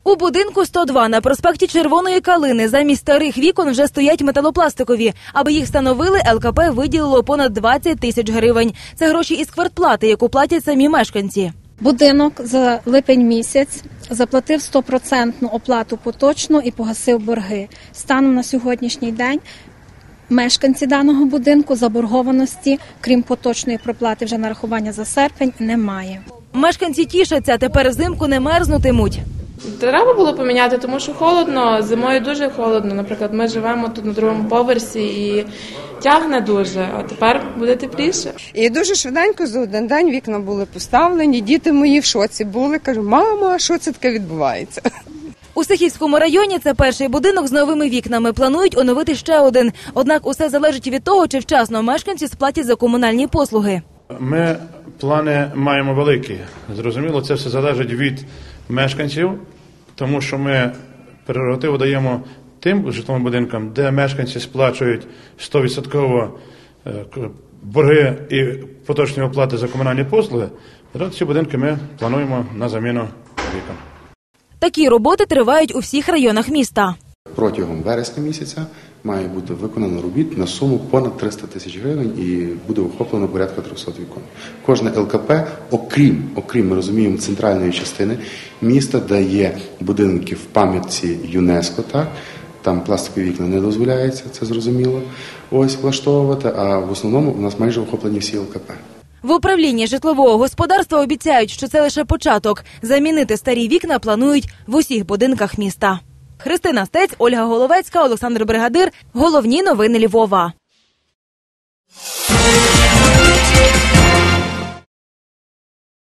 У будинку 102 на проспекті Червоної Калини замість старих вікон вже стоять металопластикові. Аби їх встановили, ЛКП виділило понад 20 тисяч гривень. Це гроші із квартплати, яку платять самі мешканці. Будинок за липень місяць заплатив 100% оплату поточну і погасив борги. Станом на сьогоднішній день мешканці даного будинку заборгованості, крім поточної проплати вже нарахування за серпень, немає. Мешканці тішаться, тепер взимку не мерзнутимуть. Треба було поміняти, тому що холодно, зимою дуже холодно. Наприклад, ми живемо тут на другому поверсі і тягне дуже, а тепер буде тепліше. І дуже швиденько за один день вікна були поставлені, діти мої в шоці були, кажуть, мама, що це таке відбувається? У Сихівському районі це перший будинок з новими вікнами. Планують оновити ще один. Однак усе залежить від того, чи вчасно мешканці сплатять за комунальні послуги. Ми плани маємо великі. Зрозуміло, це все залежить від мешканців, тому що ми прерогативу даємо тим житловим будинкам, де мешканці сплачують 100% борги і поточні оплати за комунальні послуги. Ці будинки ми плануємо на заміну вікон. Такі роботи тривають у всіх районах міста. Протягом вересня місяця має бути виконано робіт на суму понад 300 тисяч гривень і буде охоплено порядка 300 вікон. Кожне ЛКП, окрім, ми розуміємо, центральної частини міста, де є будинки в пам'ятці ЮНЕСКО, так? Там пластикові вікна не дозволяється, це зрозуміло, влаштовувати, а в основному у нас майже охоплені всі ЛКП. В управлінні житлового господарства обіцяють, що це лише початок. Замінити старі вікна планують в усіх будинках міста. Христина Стець, Ольга Головецька, Олександр Бригадир. Головні новини Львова.